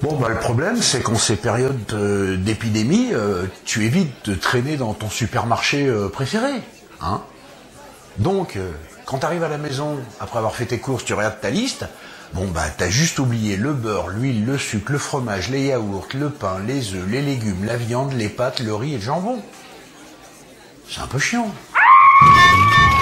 Bon, bah, le problème, c'est qu'en ces périodes d'épidémie, tu évites de traîner dans ton supermarché préféré. Hein. Donc, quand tu arrives à la maison, après avoir fait tes courses, tu regardes ta liste, bon, bah, t'as juste oublié le beurre, l'huile, le sucre, le fromage, les yaourts, le pain, les œufs, les légumes, la viande, les pâtes, le riz et le jambon. C'est un peu chiant.